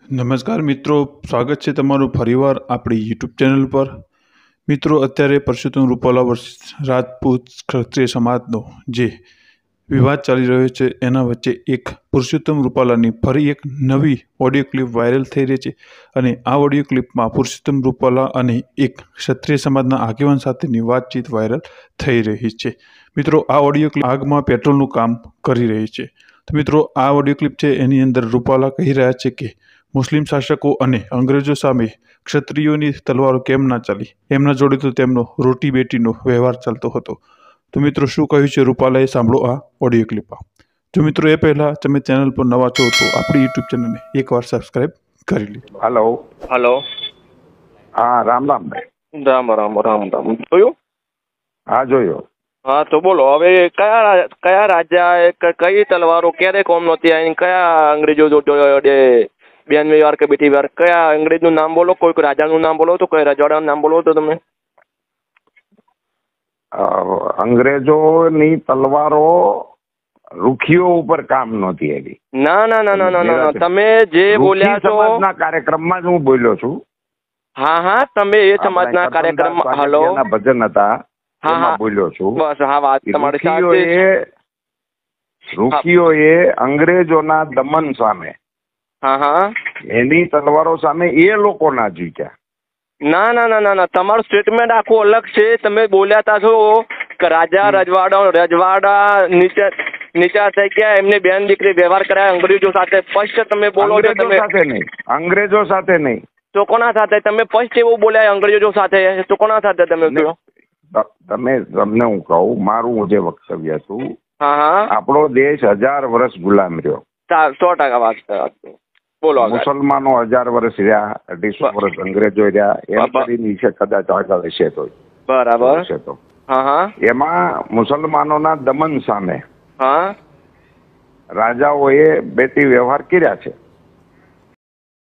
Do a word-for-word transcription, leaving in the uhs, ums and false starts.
નમસ્કાર મિત્રો, સ્વાગત છે તમારું ફરીવાર આપણી યુટ્યુબ ચેનલ પર. મિત્રો, અત્યારે પરસોત્તમ રૂપાલા વર્સિસ રાજપૂત ક્ષત્રિય સમાજનો જે વિવાદ ચાલી રહ્યો છે એના વચ્ચે એક પુરુષોત્તમ રૂપાલાની ફરી એક નવી ઓડિયો ક્લિપ વાયરલ થઈ રહી છે અને આ ઓડિયો ક્લિપમાં પુરુષોત્તમ રૂપાલા અને એક ક્ષત્રિય સમાજના આગેવાન સાથેની વાતચીત વાયરલ થઈ રહી છે. મિત્રો, આ ઓડિયો ક્લિપ આગમાં પેટ્રોલનું કામ કરી રહી છે. તો મિત્રો, આ ઓડિયો ક્લિપ છે એની અંદર રૂપાલા કહી રહ્યા છે કે મુસ્લિમ શાસકો અને અંગ્રેજો સામે ક્ષત્રિયોની તલવારો કેમ ના ચાલી, એમના જોડે તો તેમનો રોટી બેટીનો વ્યવહાર ચાલતો હતો. તો મિત્રો, શું કહ્યું છે રૂપાલાએ, સાંભળો આ ઓડિયો ક્લિપમાં. જો મિત્રો એ પહેલા તમે ચેનલ પર નવા છો તો આપણી યુટ્યુબ ચેનલને એકવાર સબસ્ક્રાઇબ કરી લો. Hello hello. હા, રામ રામ ભાઈ. રામ રામ રામ રામ. જોયું? હા, જોયો. હા, તો બોલો હવે કયા કયા રાજા કઈ તલવારો ક્યારે કોમ નહોતી આવી, કયા અંગ્રેજો જોડે બેન વ્યવહાર કે બેટી વ્યવહાર, કયા અંગ્રેજનું નામ બોલો, કોઈક રાજાનું નામ બોલો, તો કઈ રજવાડાનું નામ બોલો તો તમે. અંગ્રેજોની તલવારો રૂખીઓ ઉપર કામ નહોતી આવી. ના ના ના ના ના ના તમે જે બોલ્યા છો સમાજના કાર્યક્રમમાં જ હું બોલ્યો છું. હા હા, તમે એ સમાજના કાર્યક્રમમાં હલો ભજન હતા હા હા બોલ્યો છું. બસ હા, વાત તમારી સાચી. રૂખીઓએ અંગ્રેજોના દમન સામે હા હા એની તલવારો સામે એ લોકો ના જીત્યા. ના ના ના ના ના તમારું સ્ટેટમેન્ટ આખું અલગ છે. તમે બોલ્યા તા છો કે રાજા રજવાડા રજવાડા નીચે નીચા થઈ ગયા, એમને બેન દીકરી વ્યવહાર કર્યા અંગ્રેજો સાથે. ફર્સ્ટ તમે બોલો છો તમે સાથે નહીં, અંગ્રેજો સાથે નહીં. તો કોના સાથે તમે ફર્સ્ટ એવું બોલ્યા અંગ્રેજો સાથે? તો કોના સાથે તમે કહો? તમે તમને હું કહું, મારું જે વક્તવ્ય હતું, હા હા આપણો દેશ હજાર વર્ષ ગુલામ રહ્યો. સો ટકા વાત બોલો. મુસલમાનો હજાર વર્ષ રહ્યા, અઢીસો વર્ષ અંગ્રેજો રહ્યા, એમ કરીને છે કદાચ આગળ હશે તો બરાબર છે. તો હા હા એમાં મુસલમાનોના દમન સામે હા રાજાઓએ બેટી વ્યવહાર કર્યા છે.